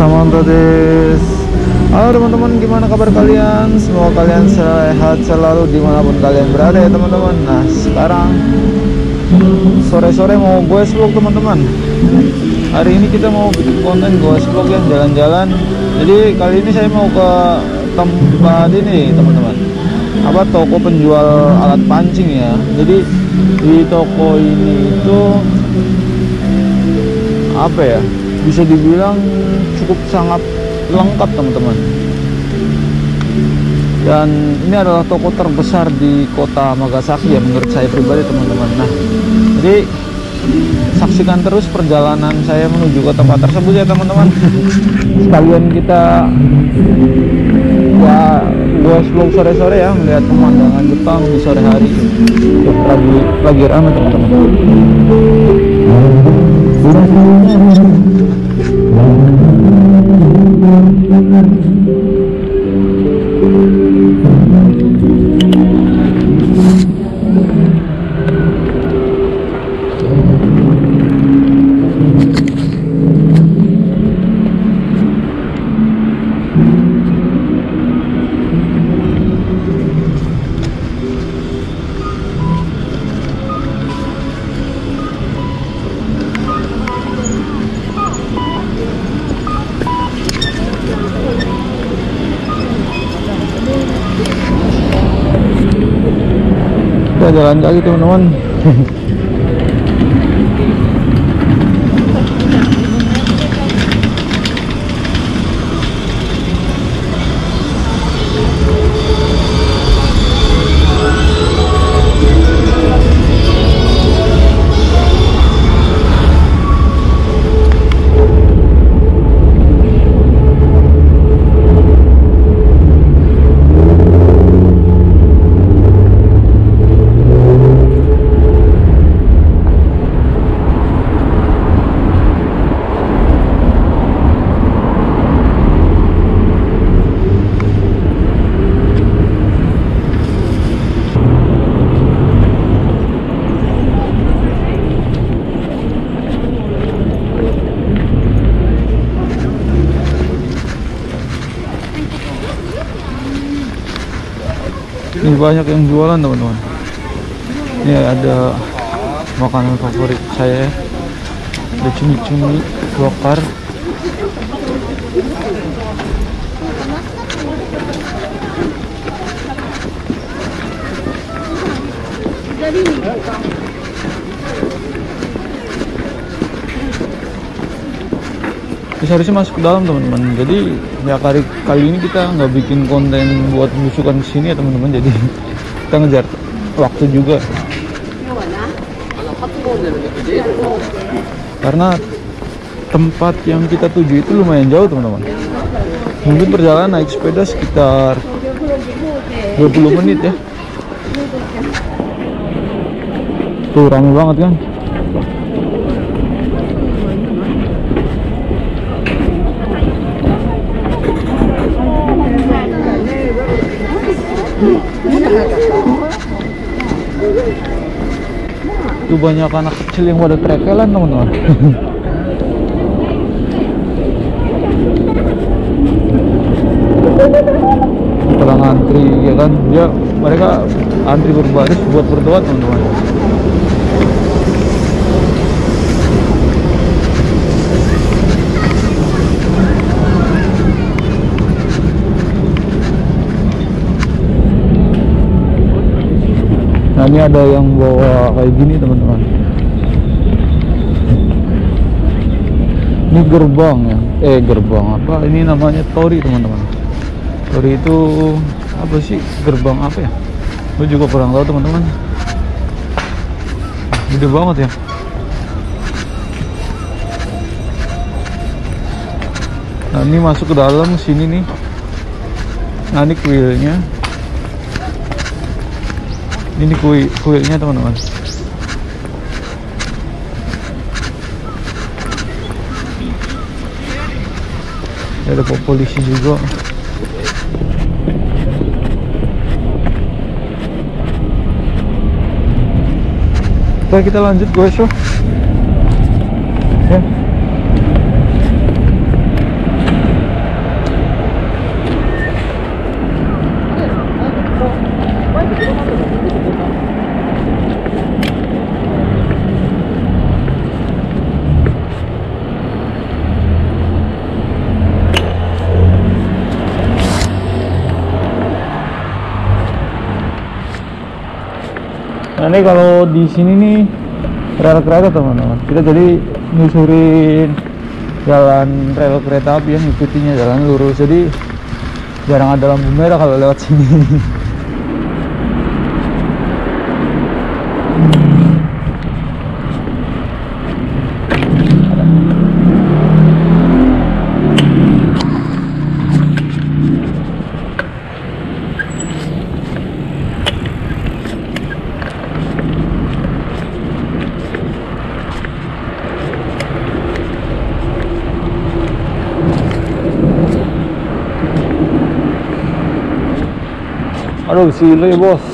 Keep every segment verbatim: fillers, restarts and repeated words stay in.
Samantodes. Halo teman-teman, gimana kabar kalian? Semoga kalian sehat selalu dimanapun kalian berada ya teman-teman. Nah sekarang sore-sore mau goes vlog teman-teman. Hari ini kita mau bikin konten goes vlog yang jalan-jalan. Jadi kali ini saya mau ke tempat ini teman-teman, apa toko penjual alat pancing ya. Jadi di toko ini itu apa ya, bisa dibilang cukup sangat lengkap teman-teman. Dan ini adalah toko terbesar di kota Nagasaki ya menurut saya pribadi teman-teman. Nah jadi saksikan terus perjalanan saya menuju ke tempat tersebut ya teman-teman. Sekalian kita ya goes vlog sore-sore ya, melihat pemandangan Jepang di sore hari. Lagi lagi ramai teman-teman. Kita jalan kaki teman-teman. Ini banyak yang jualan teman-teman. Ini ada makanan favorit saya, ada cumi-cumi bakar. Terus harusnya masuk ke dalam teman-teman. Jadi ya kali kali ini kita nggak bikin konten buat belusukan ke sini ya teman-teman. Jadi kita ngejar waktu juga. Karena tempat yang kita tuju itu lumayan jauh teman-teman. Mungkin perjalanan naik sepeda sekitar dua puluh menit ya. Tuh ramai banget kan. Itu banyak anak kecil yang pada trekelan teman-teman. Setelah ngantri ya kan, dia mereka antri berbaris buat berdoa teman-teman. Nah ini ada yang bawa kayak gini teman-teman. Ini gerbang ya, eh gerbang apa? Ini namanya tori teman-teman. Tori itu apa sih? Gerbang apa ya? Gue juga kurang tahu teman-teman. Gede banget ya. Nah ini masuk ke dalam sini nih. Nah ini kuilnya. Ini kuil kuilnya teman-teman. Ada polisi juga. Oke kita lanjut guys ya. Nah ini kalau di sini nih rel kereta teman-teman, kita jadi nyusurin jalan rel kereta api yang ngikutinya jalan lurus, jadi jarang ada lampu merah kalau lewat sini. Aduh, silo ya bos.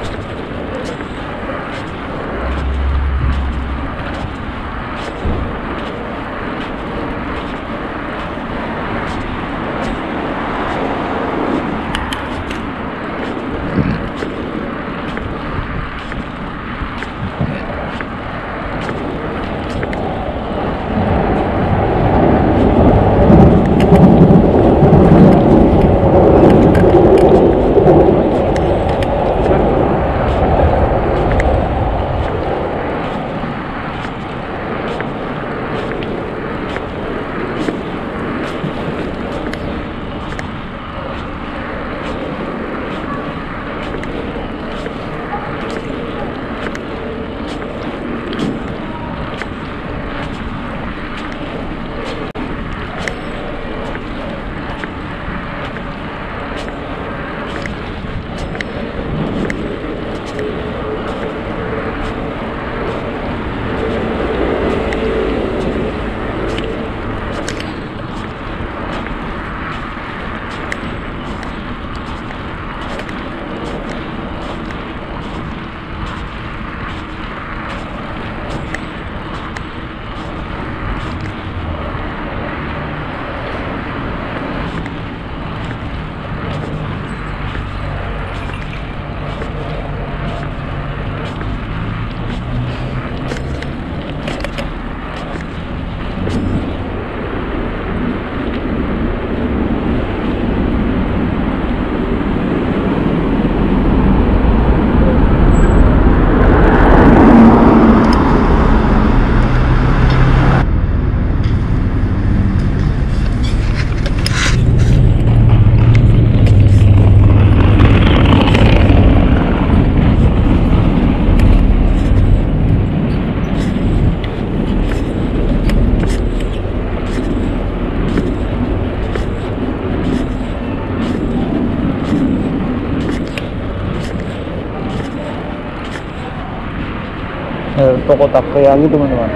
Eh, toko takoyaki teman-teman.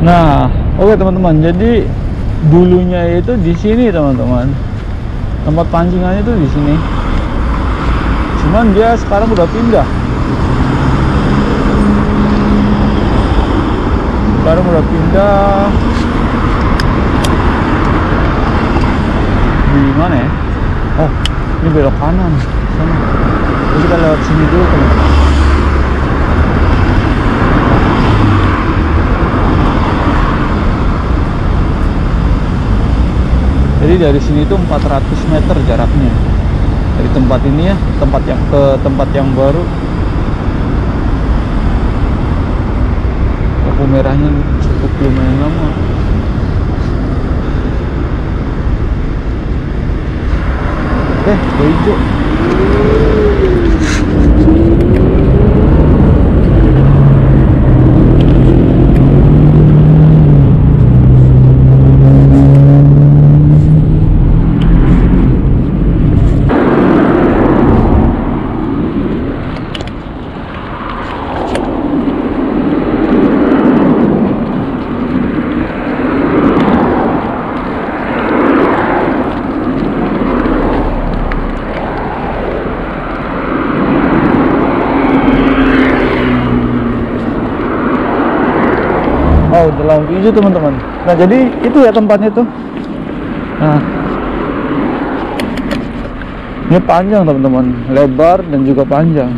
Nah, oke teman-teman. Jadi dulunya itu di sini teman-teman. Tempat pancingannya itu di sini. Cuman dia sekarang udah pindah. Sekarang udah pindah. Di mana ya? Oh, ini belok kanan. Sana. Jadi kita lewat sini dulu teman-teman. Jadi dari sini itu empat ratus meter jaraknya. Dari tempat ini ya, tempat yang ke tempat yang baru. Lampu merahnya cukup lumayan lama. Eh, hijau. Oh, udah lampu hijau teman-teman. Nah, jadi itu ya tempatnya tuh. Nah, ini panjang teman-teman, lebar dan juga panjang.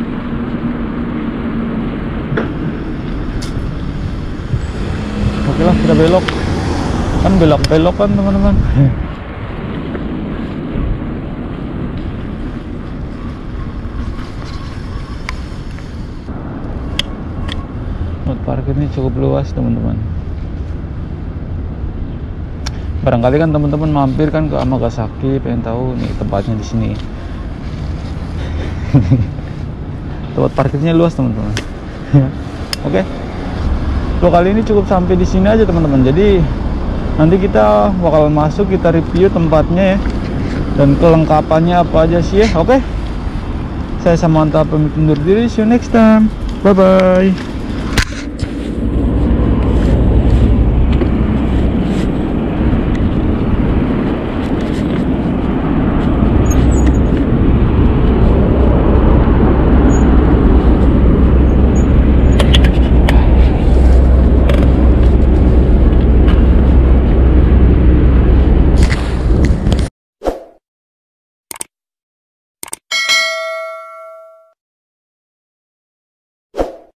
Oke lah, kita belok. Kan belok-belok kan teman-teman. Parkirnya cukup luas teman-teman. Barangkali kan teman-teman mampir kan ke Amagasaki, pengen tahu nih tempatnya di sini. Tempat parkirnya luas teman-teman. Oke. Untuk kali ini cukup sampai di sini aja teman-teman. Jadi nanti kita bakal masuk, kita review tempatnya ya, dan kelengkapannya apa aja sih ya. Oke. Saya Samantha pamit undur diri. See you next time. Bye bye.